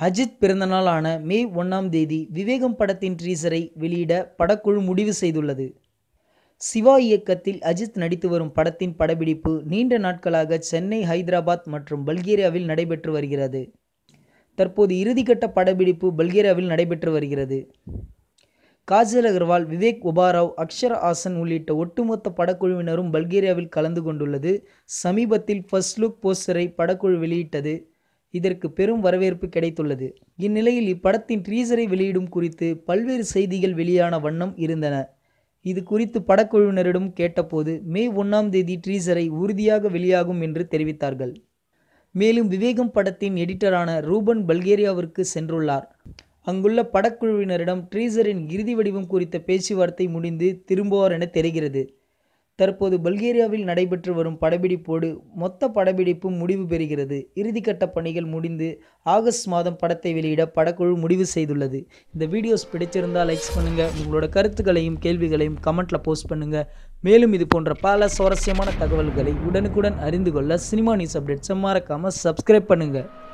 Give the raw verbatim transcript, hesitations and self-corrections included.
அஜித் பிறந்தநாளான மே ஒன்றாம் தேதி விவேகம் படத்தின் டீசரை வெளியிட படக்குழு முடிவு செய்துள்ளது. சிவா இயக்கத்தில் அஜித் நடித்து வரும் படத்தின் படப்பிடிப்பு நீண்ட நாட்களாக சென்னை, ஹைதராபாத் மற்றும் பல்கேரியாவில் நடைபெற்று வருகிறது. தற்போது இறுதிக்கட்ட படப்பிடிப்பு பல்கேரியாவில் நடைபெற்று வருகிறது. காஜல் அகர்வால், விவேக் ஒபராவ், அக்ஷரா ஹாசன் உள்ளிட்ட ஒட்டுமொத்த படக்குழுவினரும் பல்கேரியாவில் கலந்து கொண்டுள்ளது. சமீபத்தில் ஃபர்ஸ்ட் லுக் போஸ்டரை படக்குழு வெளியிட்டது. இதற்கு பெரும் வரவேற்பு கிடைத்துள்ளது. இந்நிலையில் இப்படத்தின் டீசரை வெளியிடும் குறித்து பல்வேறு செய்திகள் வெளியான வண்ணம் இருந்தன. இது குறித்து படக்குழுவினரிடம் கேட்டபோது மே ஒன்றாம் தேதி டீசரை உறுதியாக வெளியாகும் என்று தெரிவித்தார்கள். மேலும் விவேகம் படத்தின் எடிட்டரான ரூபன் பல்கேரியாவிற்கு சென்றுள்ளார். அங்குள்ள படக்குழுவினரிடம் டீசரின் இறுதி வடிவம் குறித்த பேச்சுவார்த்தை முடிந்து திரும்புவார் என தெரிகிறது. தற்போது பல்கேரியாவில் நடைபெற்று வரும் படப்பிடிப்போடு மொத்த படப்பிடிப்பும் முடிவு பெறுகிறது. இறுதிக்கட்ட பணிகள் முடிந்து ஆகஸ்ட் மாதம் படத்தை வெளியிட படக்குழு முடிவு செய்துள்ளது. இந்த வீடியோஸ் பிடிச்சிருந்தால் லைக்ஸ் பண்ணுங்கள். உங்களோட கருத்துக்களையும் கேள்விகளையும் கமெண்ட்டில் போஸ்ட் பண்ணுங்கள். மேலும் இது போன்ற பல சுவாரஸ்யமான தகவல்களை உடனுக்குடன் அறிந்து கொள்ள சினிமா நியூஸ் அப்டேட்ஸை மறக்காமல் சப்ஸ்கிரைப் பண்ணுங்கள்.